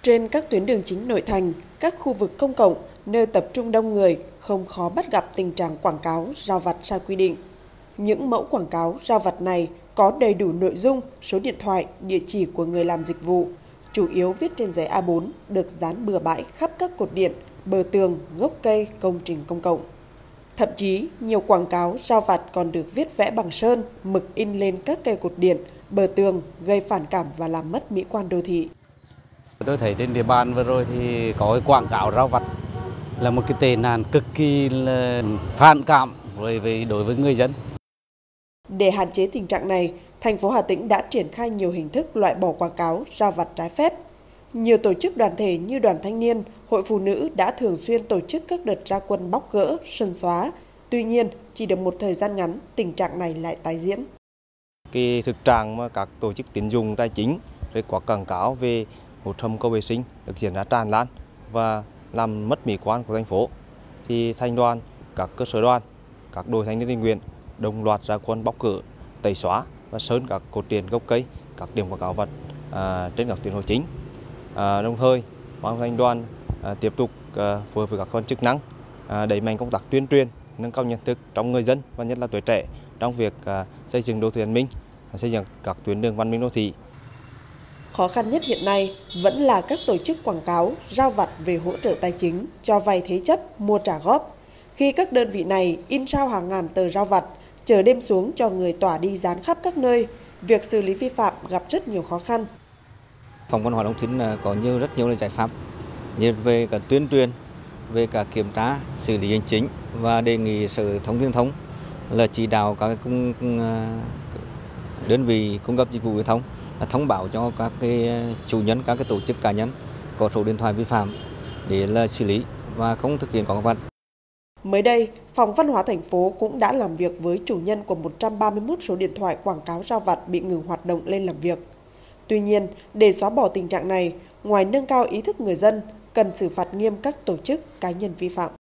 Trên các tuyến đường chính nội thành, các khu vực công cộng, nơi tập trung đông người, không khó bắt gặp tình trạng quảng cáo rao vặt sai quy định. Những mẫu quảng cáo rao vặt này có đầy đủ nội dung, số điện thoại, địa chỉ của người làm dịch vụ, chủ yếu viết trên giấy A4, được dán bừa bãi khắp các cột điện, bờ tường, gốc cây, công trình công cộng. Thậm chí, nhiều quảng cáo rao vặt còn được viết vẽ bằng sơn, mực in lên các cây cột điện, bờ tường, gây phản cảm và làm mất mỹ quan đô thị. Tôi thấy trên địa bàn vừa rồi thì có cái quảng cáo rao vặt là một cái tệ nạn cực kỳ là phản cảm đối với người dân. Để hạn chế tình trạng này, thành phố Hà Tĩnh đã triển khai nhiều hình thức loại bỏ quảng cáo rao vặt trái phép. Nhiều tổ chức đoàn thể như Đoàn Thanh niên, Hội Phụ nữ đã thường xuyên tổ chức các đợt ra quân bóc gỡ, sơn xóa. Tuy nhiên, chỉ được một thời gian ngắn, tình trạng này lại tái diễn. Cái thực trạng mà các tổ chức tín dụng tài chính rồi có quảng cáo về một hầm cầu vệ sinh được diễn ra tràn lan và làm mất mỹ quan của thành phố, thì thành đoàn, các cơ sở đoàn, các đội thanh niên tình nguyện đồng loạt ra quân bóc gỡ, tẩy xóa và sơn các cột điện, gốc cây, các điểm quảng cáo vật trên các tuyến phố chính. Đồng thời, ban thanh đoàn tiếp tục phối hợp với các cơ quan chức năng đẩy mạnh công tác tuyên truyền, nâng cao nhận thức trong người dân và nhất là tuổi trẻ trong việc xây dựng đô thị văn minh, xây dựng các tuyến đường văn minh đô thị. Khó khăn nhất hiện nay vẫn là các tổ chức quảng cáo rao vặt về hỗ trợ tài chính, cho vay thế chấp, mua trả góp. Khi các đơn vị này in sao hàng ngàn tờ rao vặt, chờ đêm xuống cho người tỏa đi dán khắp các nơi, việc xử lý vi phạm gặp rất nhiều khó khăn. Phòng văn hóa thông tin có rất nhiều giải pháp như về cả tuyên truyền, về cả kiểm tra, xử lý hành chính và đề nghị Sở Thông tin Truyền thông là chỉ đạo các đơn vị cung cấp dịch vụ viễn thông thông báo cho các chủ nhân, các tổ chức cá nhân có số điện thoại vi phạm để là xử lý và không thực hiện quảng cáo vặt. Mới đây, Phòng Văn hóa thành phố cũng đã làm việc với chủ nhân của 131 số điện thoại quảng cáo rao vặt bị ngừng hoạt động lên làm việc. Tuy nhiên, để xóa bỏ tình trạng này, ngoài nâng cao ý thức người dân, cần xử phạt nghiêm các tổ chức cá nhân vi phạm.